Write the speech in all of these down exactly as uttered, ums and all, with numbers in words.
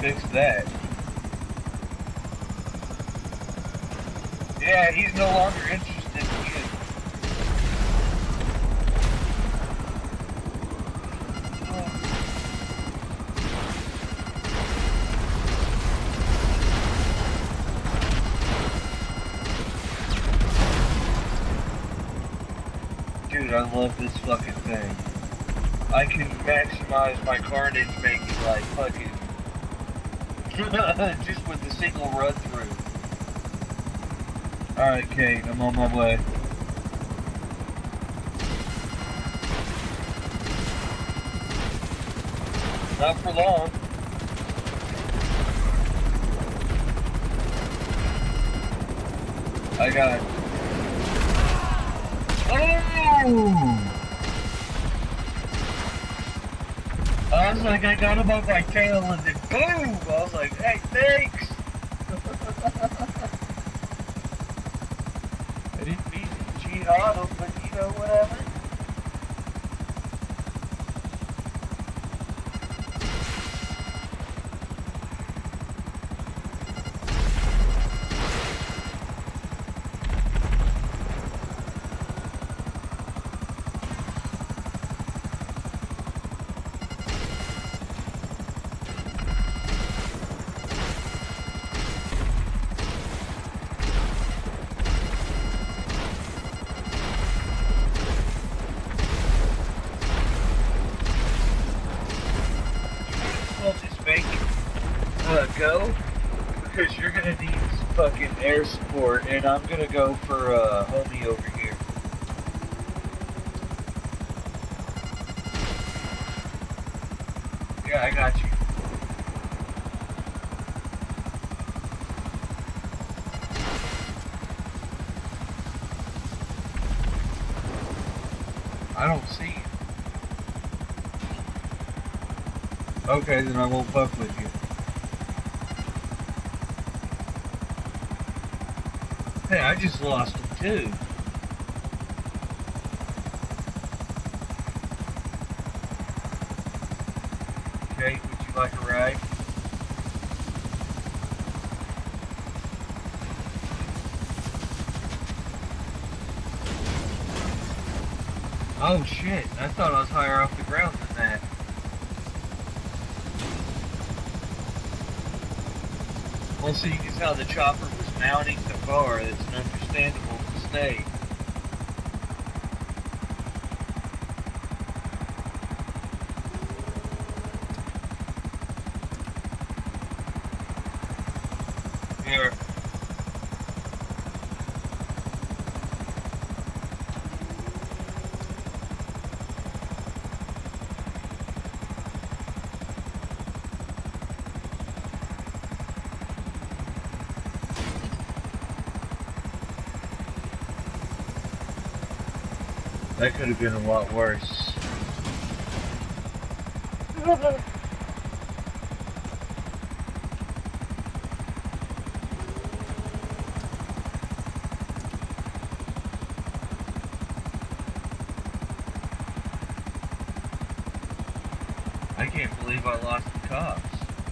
fix that. Yeah, he's no longer interested in you. Dude, I love this fucking thing. I can maximize my carnage making like fucking just with a single run through. Alright, Kate, I'm on my way. Not for long. I got it. Oh! I was like, I got him on my tail and then boom! I was like, hey, thanks! I didn't mean to cheat on him, but you know, whatever. Go because you're gonna need fucking air support, and I'm gonna go for uh, homie over here. Yeah, I got you. I don't see you. Okay, then I won't fuck with you. Hey, I just lost him too. Okay, would you like a ride? Oh shit, I thought I was higher off the ground than that. Well, see, you can tell the chopper was mounting the car. It's an understandable mistake. Here. That could have been a lot worse. I can't believe I lost the cops.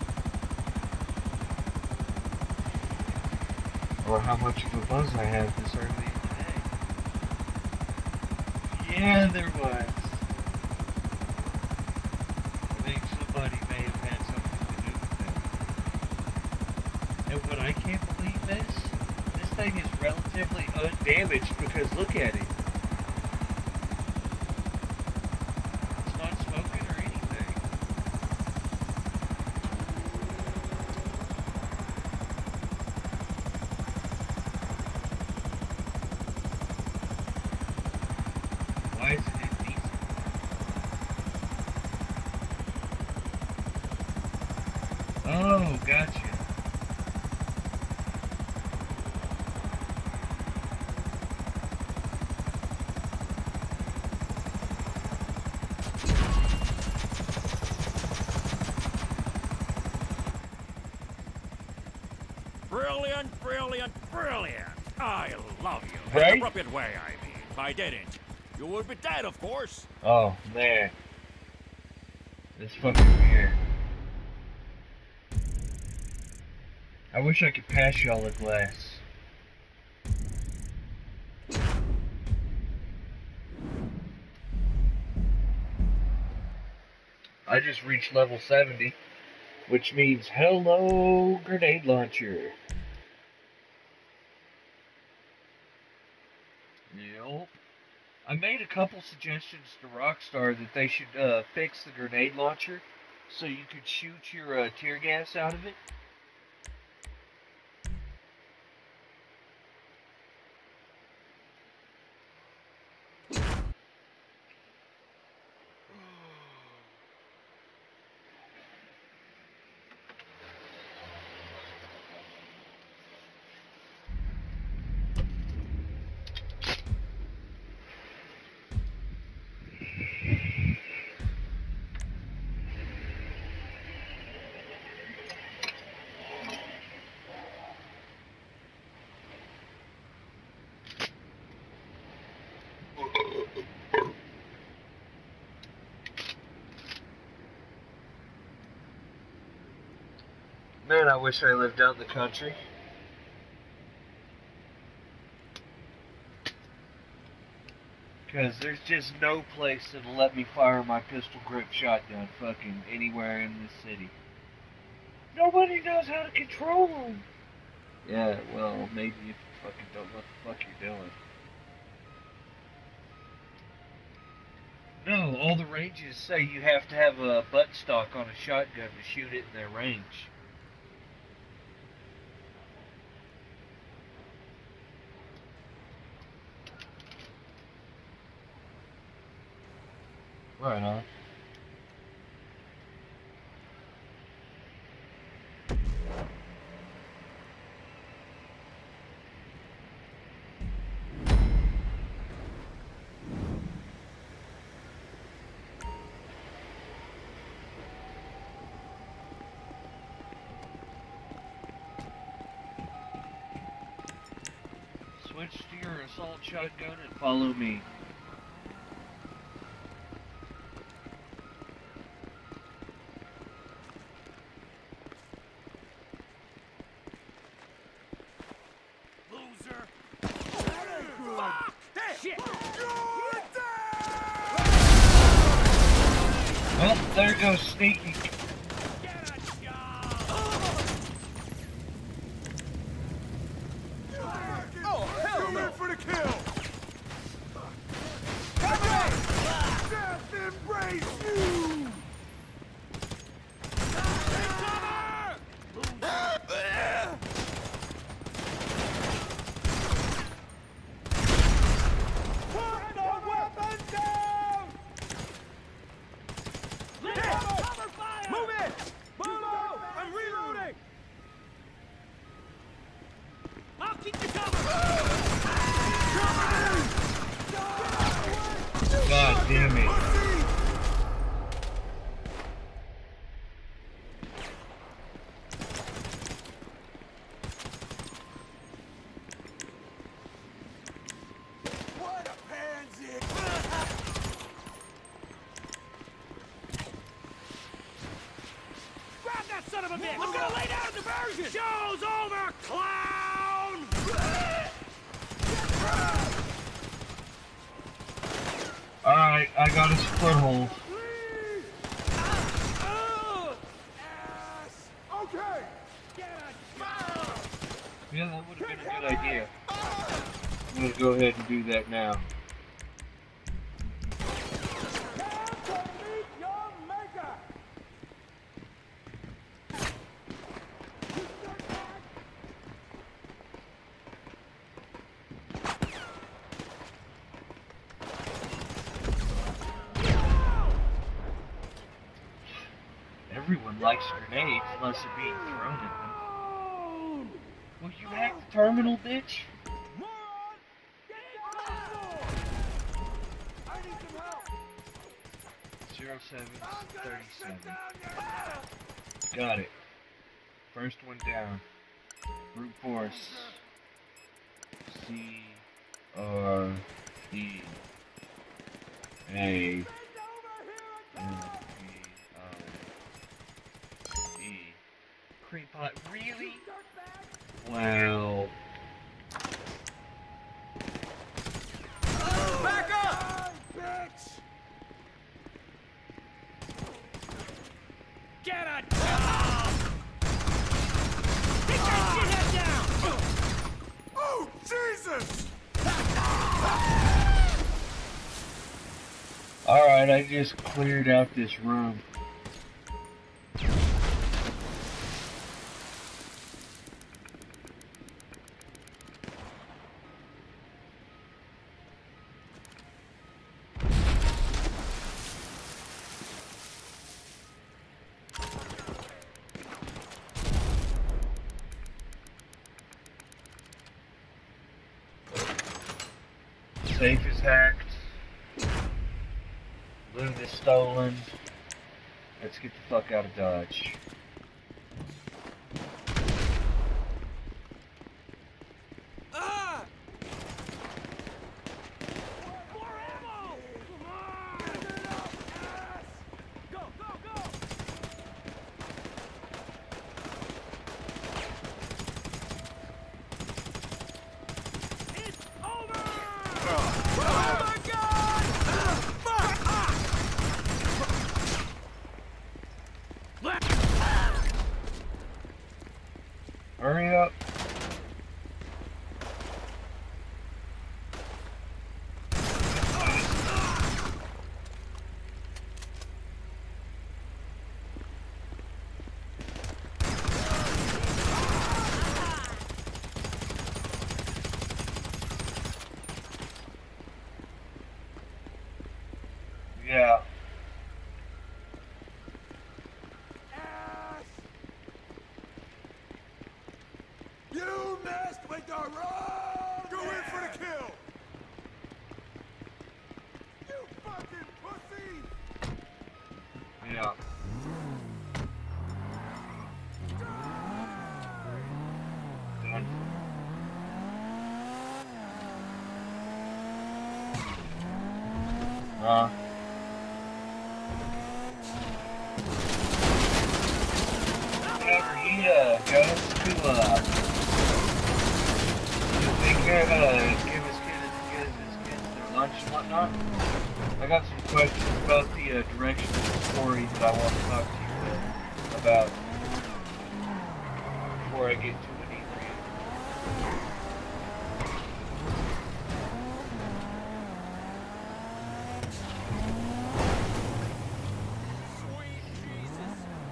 Or how much of a buzz I had this early. Yeah, there was. I think somebody may have had something to do with that. And what I can't believe is, this thing is relatively undamaged because look at it. It's not smoking or anything. Why is it in diesel? Oh, gotcha. Brilliant, brilliant, brilliant. I love you. Right? In an appropriate way, I mean. If I didn't, you would be dead, of course. Oh, man. It's fucking weird. I wish I could pass y'all a glass. I just reached level seventy, which means hello, grenade launcher. Yep. I made a couple suggestions to Rockstar that they should uh, fix the grenade launcher so you could shoot your uh, tear gas out of it. Man, I wish I lived out in the country. Because there's just no place that'll let me fire my pistol grip shotgun fucking anywhere in this city. Nobody knows how to control them. Yeah, well, maybe if you fucking don't know what the fuck you're doing. No, all the ranges say you have to have a buttstock on a shotgun to shoot it in their range. Right on. Switch to your assault shotgun and follow me. Oh, there goes Sneaky. Oh, hell no! For the kill! Death embrace you! Put the weapon down! Cover fire! Move it! Move! I'm reloading! I'll keep you covered! God damn it. What a pansy! Grab that son of a bitch! I'm gonna lay down diversion! Show's over, clown! Alright, I got his foothold. Ass! Okay! Yeah, that would have been a good idea. I'm gonna go ahead and do that now. Time to meet your maker! Everyone likes grenades unless they're being thrown at them. Will you hack the terminal, bitch? Moron! Get down! I need some help! zero seven I'm gonna thirty-seven. shut down your ass! Got it. First one down. Brute force. C R E A Bend over here and N P I E. Creep pot. Really? dirtbag! Well... Back up! Bitch! Get a job! Take that shithead down! Oh, Jesus! Alright, I just cleared out this room. Safe is hacked. Loot is stolen. Let's get the fuck out of Dodge. Ah! More ammo! Come on! Go, go, go! It's over! Oh my God! Fuck! Hurry up. Yeah. Ass! You messed with the road! Go in for the kill! You fucking pussy! Yeah. Done. Uh. Whenever he uh, goes to uh, take care of, uh, give his kids, give his kids their lunch and whatnot, I got some questions about the uh, direction of the story that I want to talk to you uh, about before I get to it either. Sweet Jesus!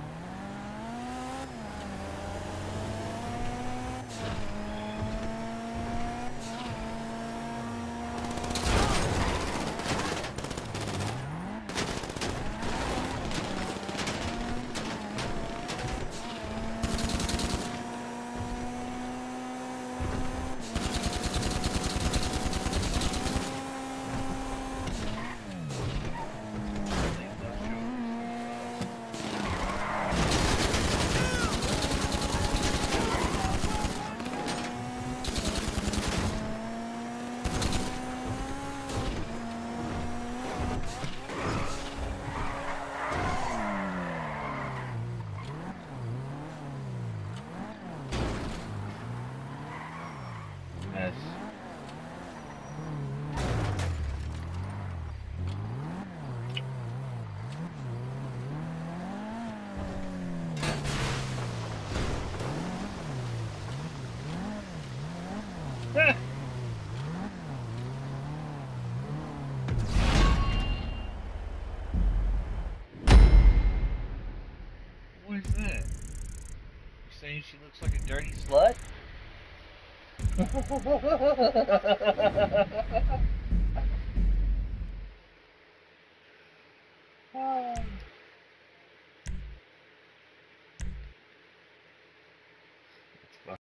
Yes. What is that? You saying she looks like a dirty slut?